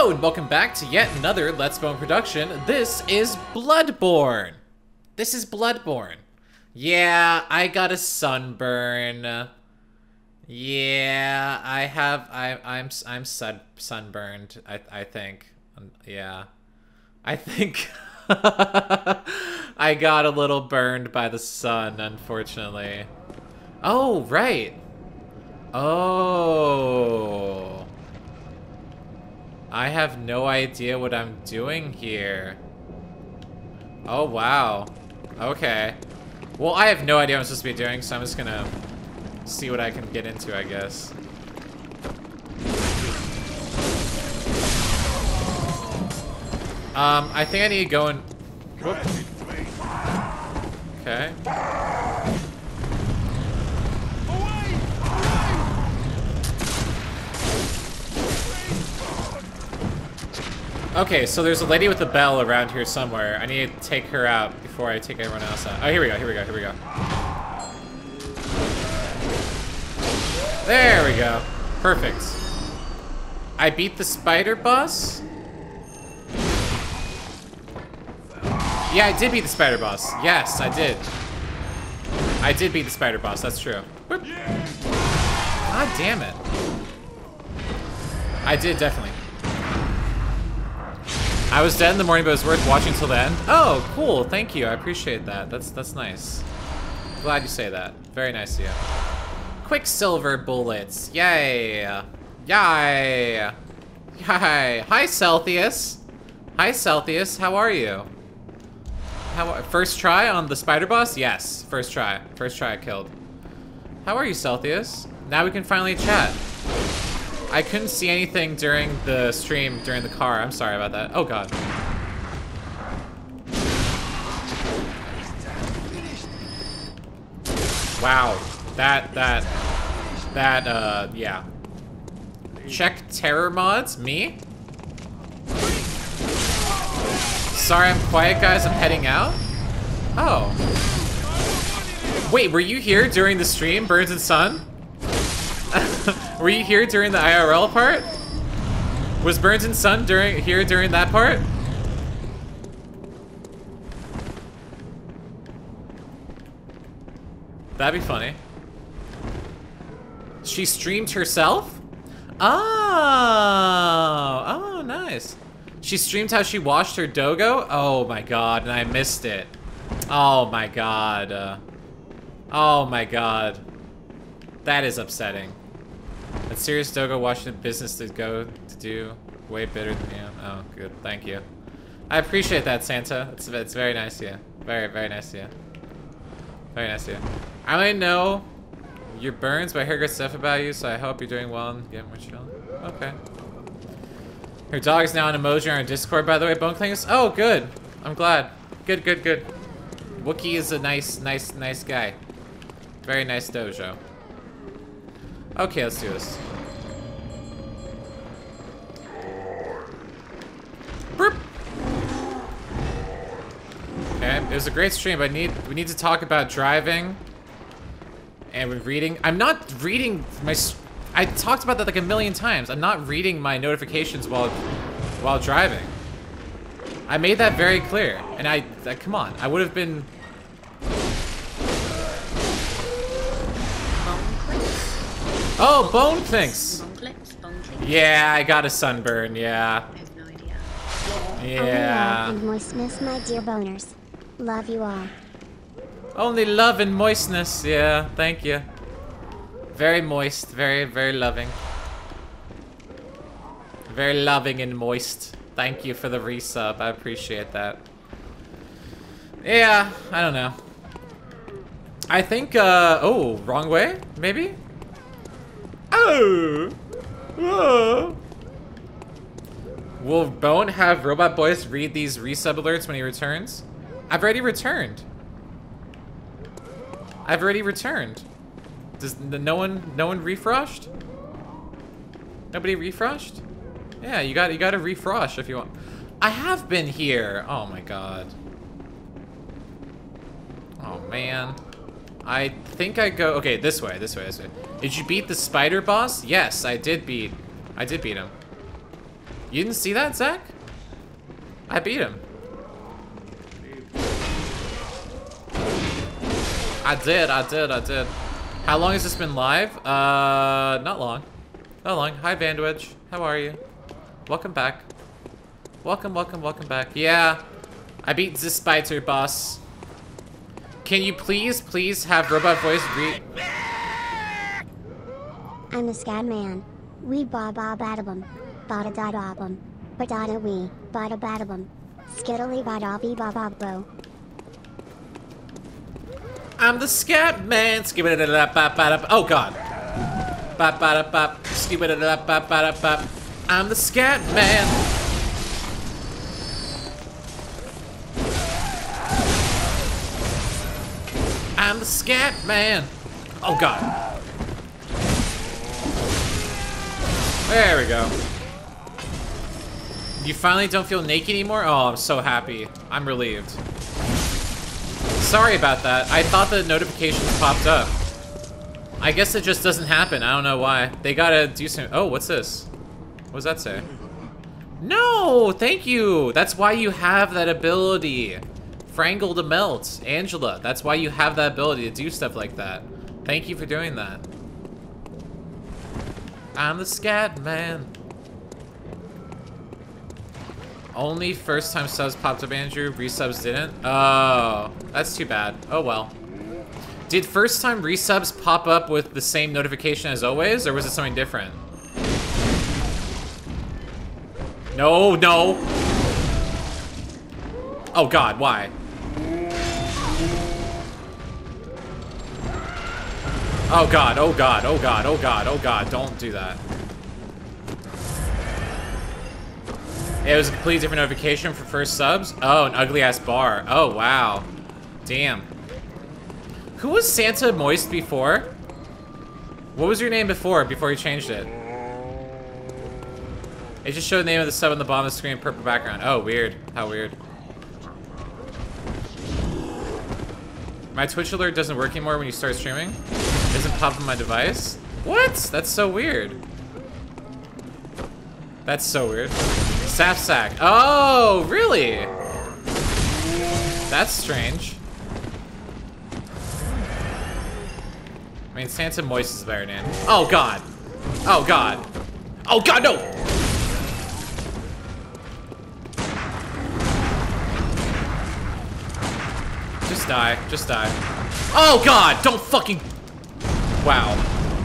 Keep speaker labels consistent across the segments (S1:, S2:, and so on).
S1: Hello and welcome back to yet another Let's Bone production. This is Bloodborne. Yeah, I got a sunburn. Yeah, I'm sunburned. I think. Yeah. I think I got a little burned by the sun, unfortunately. Oh, right. Oh. I have no idea what I'm doing here. Oh, wow. Okay. Well, I have no idea what I'm supposed to be doing, so I'm just gonna see what I can get into, I guess. I think I need to go and... Whoop. Okay. Okay, so there's a lady with a bell around here somewhere. I need to take her out before I take everyone else out. Oh, here we go. There we go. Perfect. I beat the spider boss? Yeah, I did beat the spider boss. Yes, I did. I did beat the spider boss, that's true. Whoop. God damn it. I did, definitely. I was dead in the morning, but it was worth watching till the end. Oh, cool. Thank you. I appreciate that. That's nice. Glad you say that. Very nice of you. Quicksilver bullets. Yay. Yay. Yay. Hi, Celsius. Hi, Celsius. How are you? First try on the spider boss? Yes. First try. First try I killed. How are you, Celsius? Now we can finally chat. I couldn't see anything during the stream, during the car. I'm sorry about that. Oh, God. Wow. Yeah. Check terror mods? Me? Sorry, I'm quiet, guys. I'm heading out. Oh. Wait, were you here during the stream, Burns and Sun? Were you here during the IRL part? Was Burns and Sun here during that part? That'd be funny. She streamed herself? Oh! Oh, nice. She streamed how she washed her dogo? Oh my god, and I missed it. Oh my god. Oh my god. That is upsetting. That serious dogo Washington business to go to do way better than you. Oh, good. Thank you. I appreciate that, Santa. It's very nice of you. Very, very nice of you. Very nice of you. I only know your burns, but I heard good stuff about you, so I hope you're doing well and getting more chill. Okay. Her dog is now an emoji on our Discord, by the way, Bone Clings. Oh, good. I'm glad. Good. Wookie is a nice guy. Very nice dojo. Okay, let's do this. Burp. Okay, it was a great stream, but we need to talk about driving and reading. I'm not reading my. I talked about that like a million times. I'm not reading my notifications while driving. I made that very clear, and I come on, I would have been. Oh, bone clinks. Bone clinks. Yeah, I got a sunburn. Yeah.
S2: I have no idea.
S1: Yeah.
S3: Only love and moistness, my dear boners. Love you all.
S1: Only love and moistness. Yeah, thank you. Very moist. Very, very loving. Very loving and moist. Thank you for the resub. I appreciate that. Yeah, I don't know. I think, oh, wrong way? Maybe? Oh! Whoa! Will Bone have Robot Boys read these resub alerts when he returns? I've already returned. Does no one refreshed? Nobody refreshed? Yeah, you got to refresh if you want. I have been here. Oh my god. Oh man. I think I go. Okay, this way. Did you beat the spider boss? Yes, I did beat him. You didn't see that, Zach? I beat him. I did. How long has this been live? Not long. Not long. Hi, Vandwidge. How are you? Welcome back. Welcome back. Yeah, I beat the spider boss. Can you please have robot voice read?
S3: I'm the Scad Man. We ba ba badabum. Bada da da bum. Badada we. Bada badabum. Skiddly bada bee ba ba bo.
S1: I'm the Scat Man. Oh god. I'm the Scat Man. I'm the Scat Man. Oh god. There we go. You finally don't feel naked anymore? Oh, I'm so happy. I'm relieved. Sorry about that. I thought the notifications popped up. I guess it just doesn't happen. I don't know why. They gotta do some... Oh, what's this? What does that say? No! Thank you! That's why you have that ability. Frangle to melt. Angela, that's why you have that ability to do stuff like that. Thank you for doing that. I'm the Scat Man. Only first time subs popped up, Andrew. Resubs didn't? Oh, that's too bad. Oh well. Did first time resubs pop up with the same notification as always, or was it something different? No, no. Oh god, why? Oh god, oh god, oh god, oh god, oh god, don't do that. It was a completely different notification for first subs? Oh, an ugly ass bar. Oh, wow. Damn. Who was Santa Moist before? What was your name before you changed it? It just showed the name of the sub on the bottom of the screen, purple background. Oh, weird. How weird. My Twitch alert doesn't work anymore when you start streaming? It doesn't pop up on my device? What? That's so weird. That's so weird. Saf Sack. Oh, really? That's strange. I mean, Santa Moist is a better name. Oh, God. Oh, God. Oh, God, no! Just die. Just die. Oh, God! Don't fucking... Wow.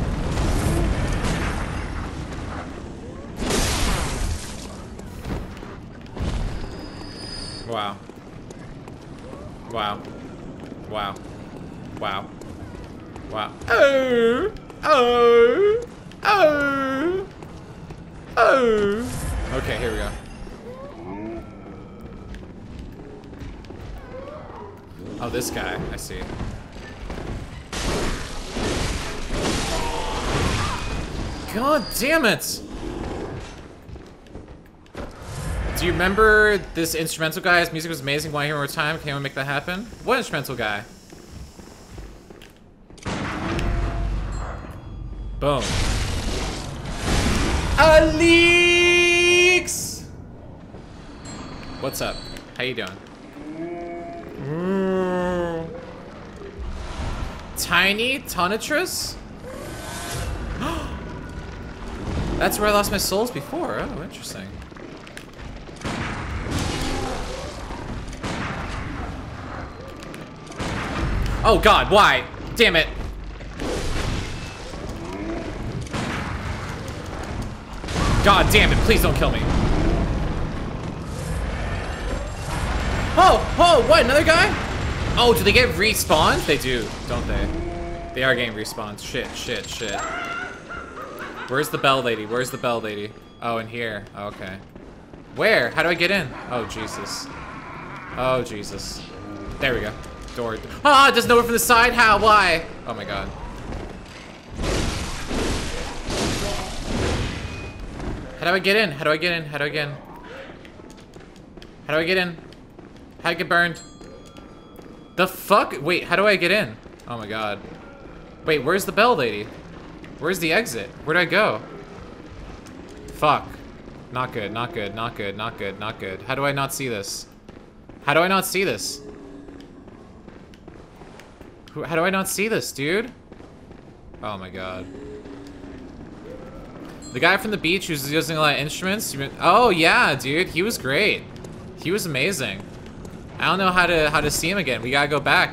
S1: Wow. Wow. Wow. Wow. Wow. Oh! Oh! Oh! Oh! Okay, here we go. Oh, this guy. I see. God damn it! Do you remember this instrumental guy? His music was amazing. Want to hear more time? Can anyone make that happen? What instrumental guy? Boom. Alex! What's up? How you doing? Tiny Tonitrus? That's where I lost my souls before. Oh, interesting. Oh god, why? Damn it. God damn it, please don't kill me. Oh, oh, what, another guy? Oh, do they get respawned? They do, don't they? They are getting respawned. Shit, shit, shit. Where's the bell lady? Where's the bell lady? Oh, in here. Oh, okay. Where? How do I get in? Oh, Jesus. Oh, Jesus. There we go. Door. Ah, doesn't know it from the side? How? Why? Oh my god. How do I get in? How do I get in? How do I get in? How do I get in? How do I get burned? The fuck? Wait, how do I get in? Oh my god. Wait, where's the bell lady? Where's the exit? Where'd I go? Fuck. Not good, not good, not good, not good, not good. How do I not see this? How do I not see this? How do I not see this, dude? Oh my god. The guy from the beach who's using a lot of instruments. Oh yeah, dude, he was great. He was amazing. I don't know how to see him again. We gotta go back.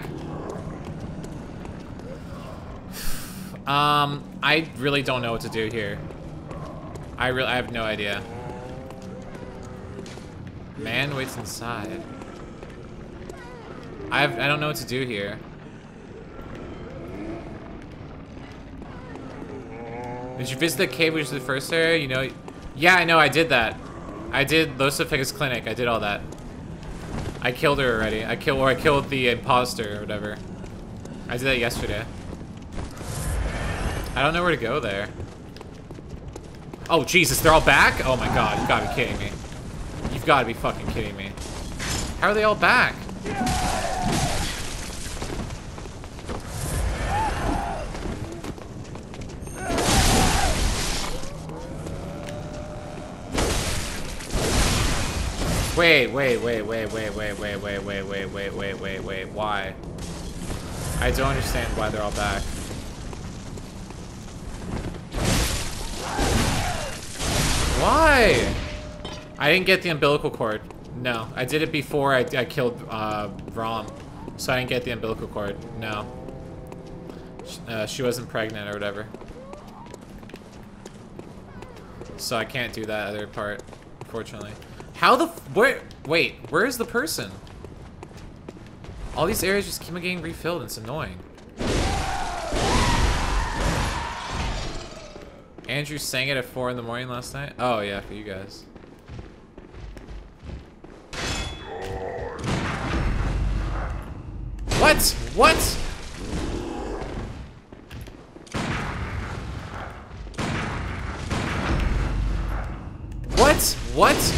S1: I really don't know what to do here. I have no idea. Man waits inside. I don't know what to do here. Did you visit the cave, which is the first area? You know, yeah, I know, I did that. I did Los Efectos Clinic. I did all that. I killed her already. I killed the imposter or whatever. I did that yesterday. I don't know where to go there. Oh Jesus, they're all back? Oh my god, you gotta be kidding me. You've gotta be fucking kidding me. How are they all back? Wait, why? I don't understand why they're all back. Why? I didn't get the umbilical cord. No, I did it before I killed Rom, so I didn't get the umbilical cord. No. She wasn't pregnant or whatever. So I can't do that other part, unfortunately. How the wait, where is the person? All these areas just keep getting refilled, and it's annoying. Andrew sang it at 4 in the morning last night? Oh yeah, for you guys. What? What? What? What?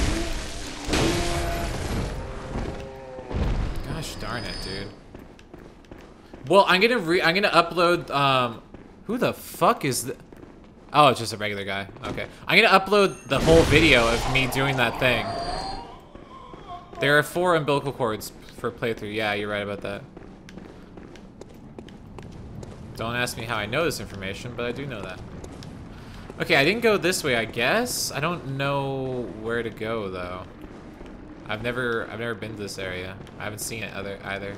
S1: Gosh darn it, dude. Well, I'm gonna upload, who the fuck is the... Oh, it's just a regular guy. Okay. I'm gonna upload the whole video of me doing that thing. There are 4 umbilical cords for playthrough. Yeah, you're right about that. Don't ask me how I know this information, but I do know that. Okay, I didn't go this way, I guess. I don't know where to go though. I've never been to this area. I haven't seen it either.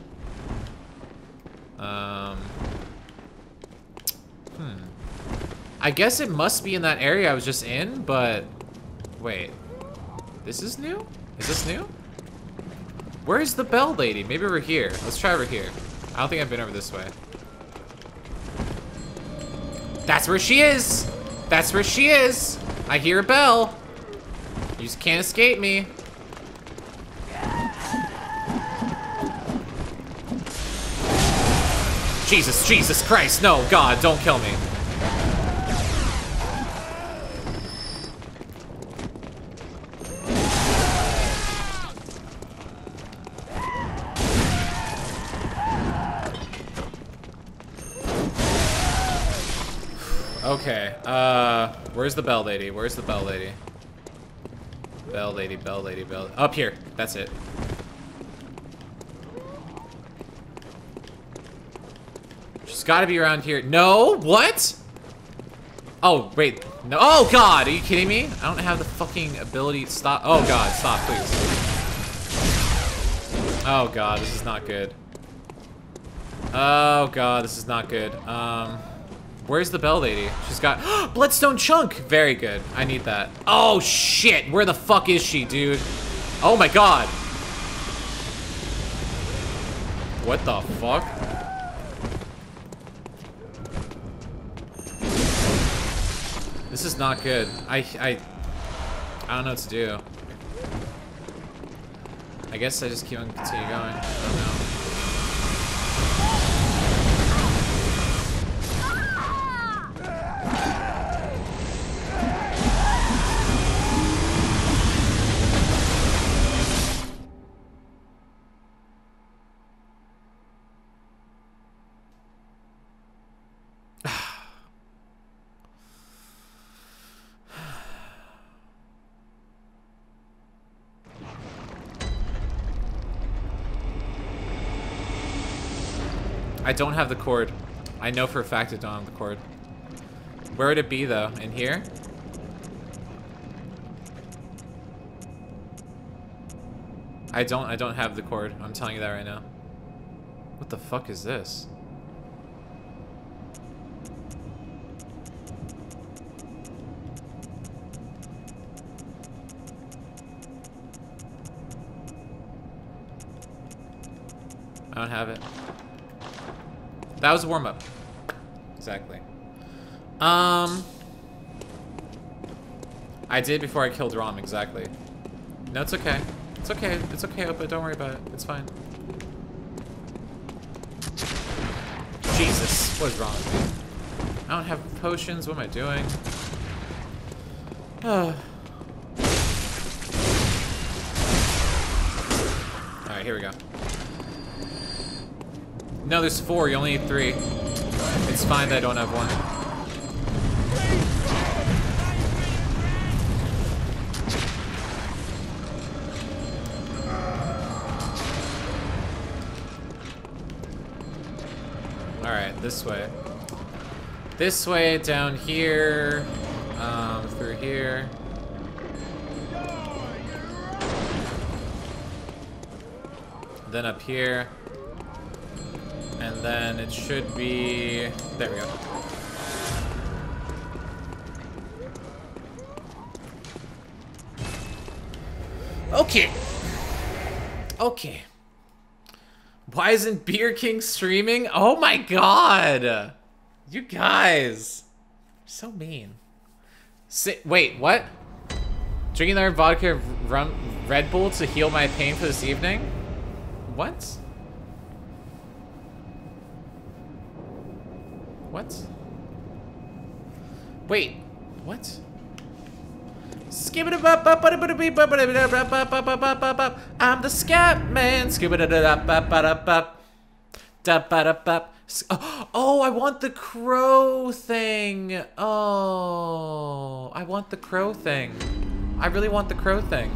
S1: I guess it must be in that area I was just in, but wait. This is new? Is this new? Where's the bell lady? Maybe we're here. Let's try over here. I don't think I've been over this way. That's where she is! That's where she is! I hear a bell. You just can't escape me. Jesus Christ, no, God, don't kill me. Okay, where's the bell lady? Where's the bell lady? Bell lady. Up here, that's it. She's gotta be around here. No, what? Oh, wait, no, oh God, are you kidding me? I don't have the fucking ability to stop. Oh God, stop, please. Oh God, this is not good. Oh God, this is not good. Where's the bell lady? She's got Bloodstone chunk. Very good. I need that. Oh shit! Where the fuck is she, dude? Oh my God! What the fuck? This is not good. I don't know what to do. I guess I just continue going. I don't know. I don't have the cord. I know for a fact I don't have the cord. Where would it be though? In here? I don't have the cord. I'm telling you that right now. What the fuck is this? I don't have it. That was a warm-up. Exactly. I did before I killed Rom, exactly. No, it's okay. It's okay. It's okay, Opa. Don't worry about it. It's fine. Jesus. What is wrong with me? I don't have potions. What am I doing? Alright, here we go. No, there's 4. You only need 3. It's fine that I don't have 1. Alright, this way. This way, down here, through here. Then up here. And then it should be... There we go. Okay. Okay. Why isn't Beer King streaming? Oh my god! You guys. So mean. Wait, what? Drinking their vodka rum Red Bull to heal my pain for this evening? What? What? Wait, what? I'm the scat man. Oh, I want the crow thing. Oh, I want the crow thing. I really want the crow thing.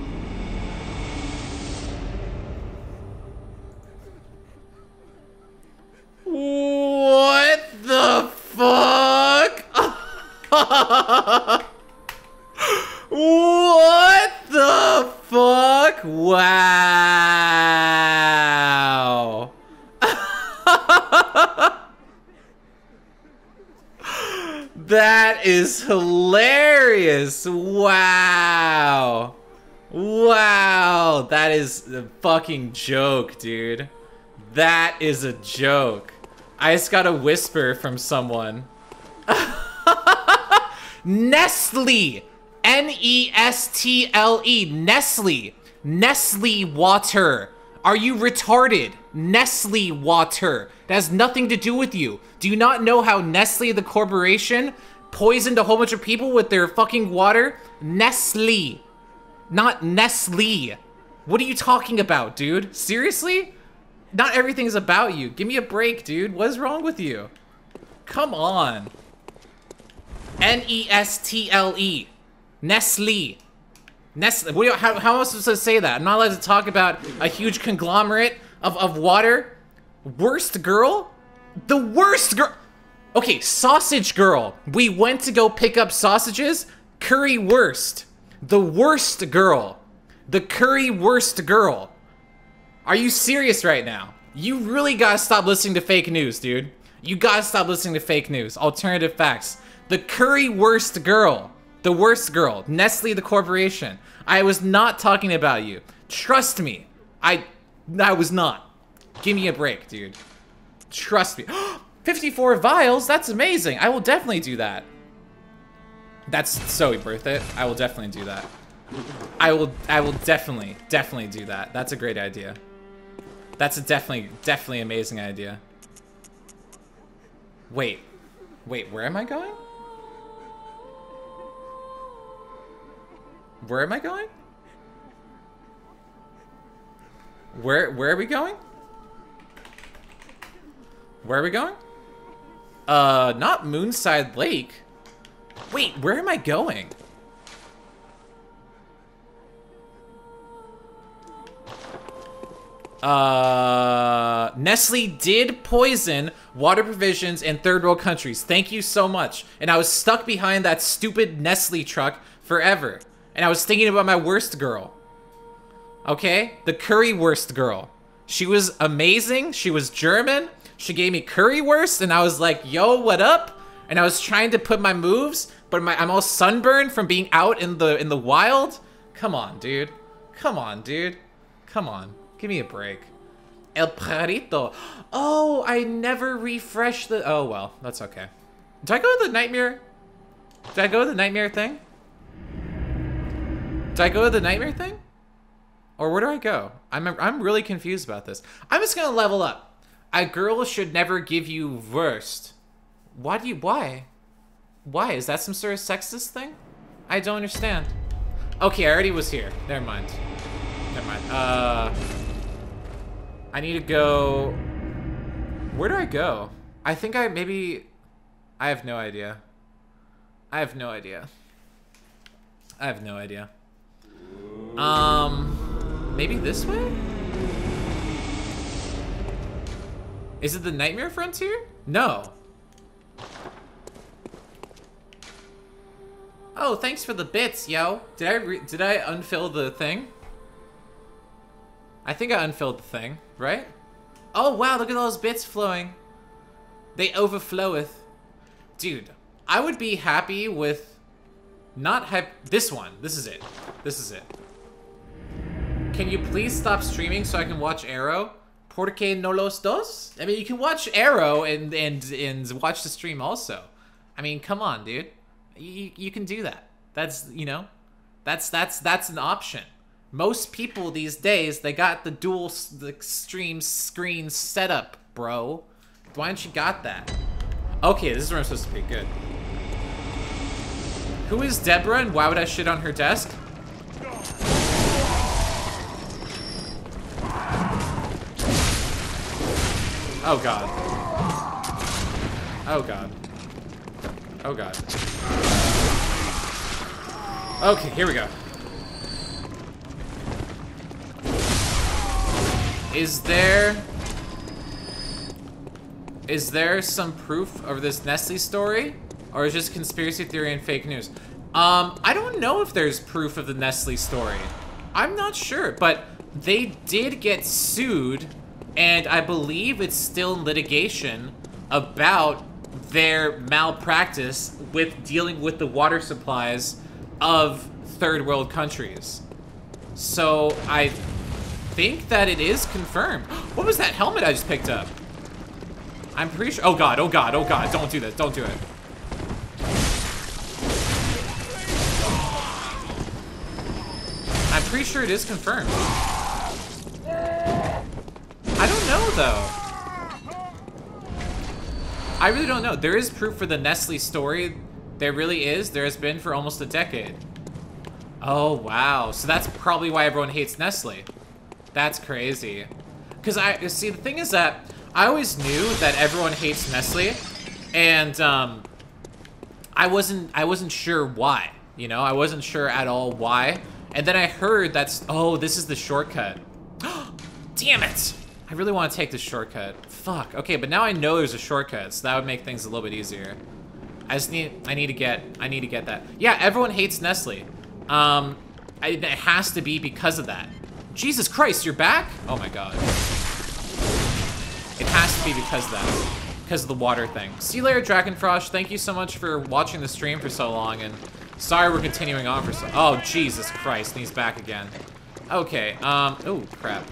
S1: What the fuck? What the fuck? Wow. That is hilarious. Wow. Wow. That is a fucking joke, dude. That is a joke. I just got a whisper from someone. Nestle. N-E-S-T-L-E. Nestle. Nestle water. Are you retarded? Nestle water. That has nothing to do with you. Do you not know how Nestle, the corporation, poisoned a whole bunch of people with their fucking water? Nestle. Not Nestle. What are you talking about, dude? Seriously? Not everything is about you. Give me a break, dude. What is wrong with you? Come on. N-E-S-T-L-E. Nestle. Nestle. How am I supposed to say that? I'm not allowed to talk about a huge conglomerate of water. Worst girl? The worst girl. Okay, sausage girl. We went to go pick up sausages. Curry worst. The worst girl. The curry worst girl. Are you serious right now? You really gotta stop listening to fake news, dude. You gotta stop listening to fake news. Alternative facts. The curry worst girl. The worst girl. Nestle, the corporation. I was not talking about you. Trust me. I was not. Give me a break, dude. Trust me. 54 vials? That's amazing. I will definitely do that. That's so worth it. I will definitely do that. I will definitely do that. That's a great idea. That's a definitely amazing idea. Wait, where am I going? Where am I going? Where are we going? Where are we going? Not Moonside Lake. Wait, where am I going? god. Nestle did poison water provisions in third world countries. Thank you so much. And I was stuck behind that stupid Nestle truck forever. And I was thinking about my worst girl. Okay? The currywurst girl. She was amazing. She was German. She gave me currywurst, and I was like, yo, what up? And I was trying to put my moves, but I'm all sunburned from being out in the wild. Come on, dude. Come on, dude. Come on. Give me a break. El Perrito. Oh, I never refreshed the... Oh, well, that's okay. Did I go to the nightmare? Did I go to the nightmare thing? Did I go to the nightmare thing? Or where do I go? I'm really confused about this. I'm just gonna level up. A girl should never give you worst. Why? Why? Is that some sort of sexist thing? I don't understand. Okay, I already was here. Never mind. Never mind. I need to go... Where do I go? I think I have no idea. I have no idea. I have no idea. Maybe this way? Is it the Nightmare Frontier? No. Oh, thanks for the bits, yo. Did I unfill the thing? I think I unfilled the thing, right? Oh, wow, look at those bits flowing. They overfloweth. Dude, I would be happy with not this one. This is it. This is it. Can you please stop streaming so I can watch Arrow? Porque no los dos? I mean, you can watch Arrow and watch the stream also. I mean, come on, dude. You can do that. That's, you know, that's an option. Most people these days, they got the dual stream screen setup, bro. Why don't you got that? Okay, this is where I'm supposed to be. Good. Who is Deborah and why would I shit on her desk? Oh god. Oh god. Oh god. Okay, here we go. Is there some proof of this Nestle story? Or is it just conspiracy theory and fake news? I don't know if there's proof of the Nestle story. I'm not sure, but they did get sued, and I believe it's still in litigation about their malpractice with dealing with the water supplies of third world countries. So I think that it is confirmed. What was that helmet I just picked up? I'm pretty sure. Oh god, oh god, oh god. Don't do this. Don't do it. I'm pretty sure it is confirmed. I don't know though. I really don't know. There is proof for the Nestle story. There really is. There has been for almost a decade. Oh wow. So that's probably why everyone hates Nestle. That's crazy. Because see, the thing is that I always knew that everyone hates Nestle, and I wasn't sure why. You know, I wasn't sure at all why. And then I heard that's, oh, this is the shortcut. Damn it! I really want to take this shortcut. Fuck. Okay, but now I know there's a shortcut, so that would make things a little bit easier. I need to get that. Yeah, everyone hates Nestle. It has to be because of that. Jesus Christ, you're back? Oh my god. It has to be because of that. Because of the water thing. Sea Layer Dragonfrost, thank you so much for watching the stream for so long, and sorry we're continuing on for so... Oh, Jesus Christ, and he's back again. Okay, oh, crap.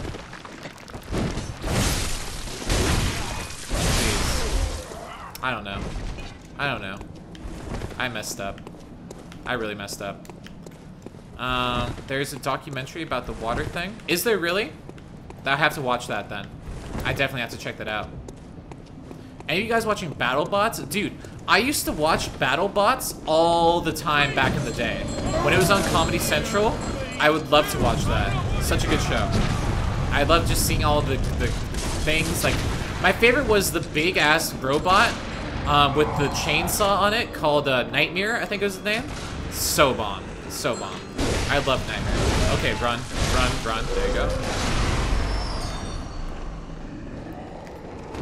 S1: Jeez. I don't know. I don't know. I messed up. I really messed up. There's a documentary about the water thing. Is there really? I have to watch that then. I definitely have to check that out. Any of you guys watching BattleBots? Dude, I used to watch BattleBots all the time back in the day. When it was on Comedy Central, I would love to watch that. Such a good show. I love just seeing all the things. Like, my favorite was the big-ass robot with the chainsaw on it called Nightmare, I think was his name. So bomb. So bomb. I love Nightmare. Okay, run, run, run. There you go.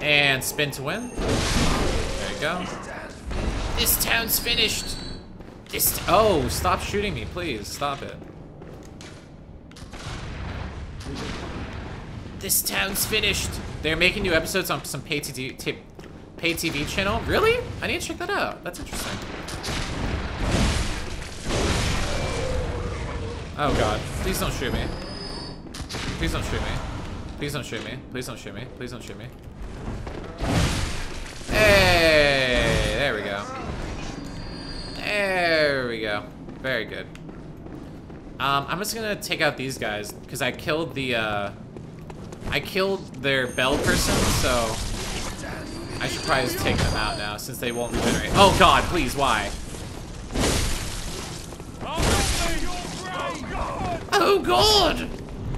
S1: And spin to win. There you go. This town's finished. Oh, stop shooting me, please. Stop it. This town's finished. They're making new episodes on some pay TV channel. Really? I need to check that out. That's interesting. Oh god. Please don't shoot me. Please don't shoot me. Please don't shoot me. Please don't shoot me. Please don't shoot me. Hey! There we go. There we go. Very good. I'm just gonna take out these guys, because I killed the, I killed their bell person, so I should probably just take them out now, since they won't regenerate. Oh god, please, why? Oh god!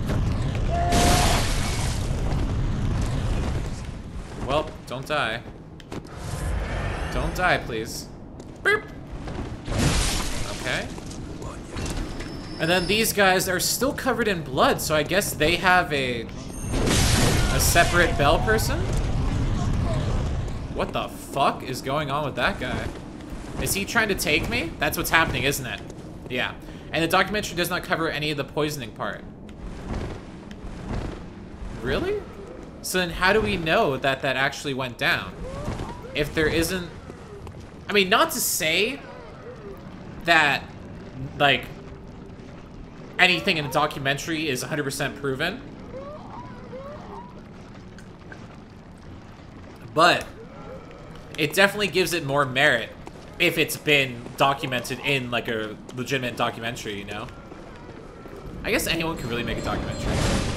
S1: Well, don't die. Don't die, please. Boop. Okay. And then these guys are still covered in blood, so I guess they have a separate bell person? What the fuck is going on with that guy? Is he trying to take me? That's what's happening, isn't it? Yeah. And the documentary does not cover any of the poisoning part. Really? So then how do we know that that actually went down? If there isn't... I mean, not to say that, like, anything in a documentary is 100% proven. But it definitely gives it more merit if it's been documented in, like, a legitimate documentary, you know? I guess anyone could really make a documentary.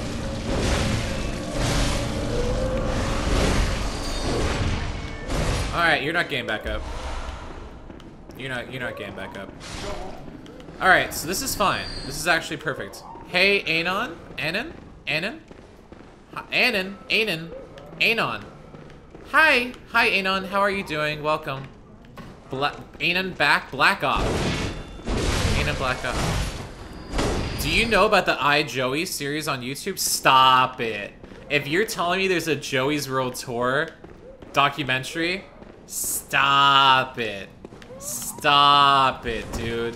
S1: Alright, you're not getting back up. You're not getting back up. Alright, so this is fine. This is actually perfect. Hey, Anon? Anon? Anon? Anon? Anon? Anon? Hi! Hi, Anon. How are you doing? Welcome. Anon back? Black Ops. Anon Black Ops. Do you know about the iJoey series on YouTube? Stop it. If you're telling me there's a Joey's World Tour documentary, stop it. Stop it, dude.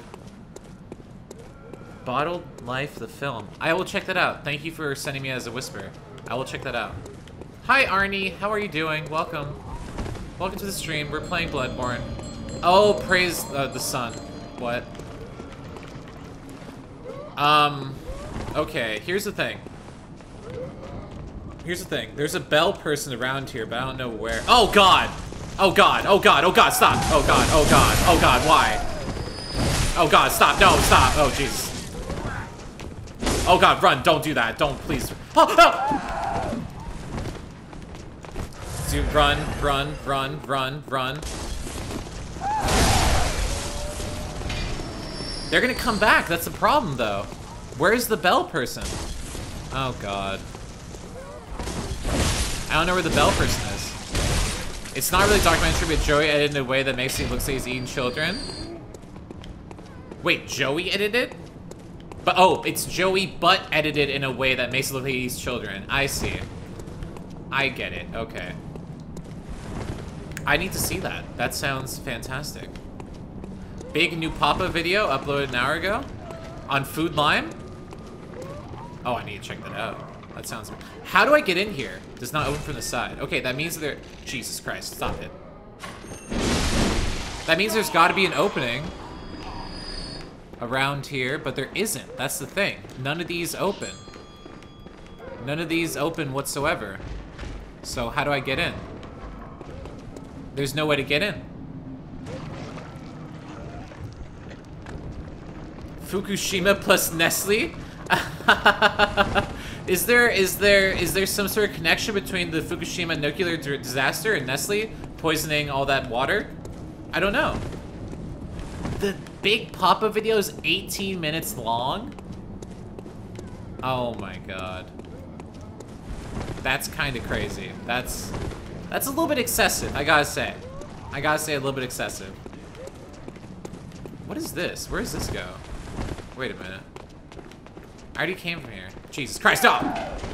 S1: Bottled Life, the film. I will check that out. Thank you for sending me as a whisper. I will check that out. Hi, Arnie. How are you doing? Welcome. Welcome to the stream. We're playing Bloodborne. Oh, praise the sun. What? Okay. Here's the thing. Here's the thing. There's a bell person around here, but I don't know where. Oh, God. Oh, God. Oh, God. Oh, God. Stop. Oh, God. Oh, God. Oh, God. Why? Oh, God. Stop. No, stop. Oh, Jesus. Oh, God. Run. Don't do that. Don't, please. Oh, no! Dude, run, run, run, run, run. They're gonna come back. That's the problem, though. Where's the bell person? Oh, God. I don't know where the bell person is. It's not really a documentary, but Joey edited in a way that makes it look like he's eating children. Wait, Joey edited? But, oh, it's Joey, but edited in a way that makes it look like he eats children. I see. I get it. Okay. I need to see that. That sounds fantastic. Big new Papa video uploaded an hour ago on Food Lime. Oh, I need to check that out. That sounds... How do I get in here? Does not open from the side. Okay, that means there... Jesus Christ, stop it. That means there's got to be an opening around here, but there isn't. That's the thing. None of these open. None of these open whatsoever. So how do I get in? There's no way to get in. Fukushima plus Nestle? Is there some sort of connection between the Fukushima nuclear disaster and Nestle poisoning all that water? I don't know. The Big Papa video is 18 minutes long? Oh my god. That's kind of crazy. That's a little bit excessive, I gotta say. I gotta say a little bit excessive. What is this? Where does this go? Wait a minute. I already came from here. Jesus Christ, stop!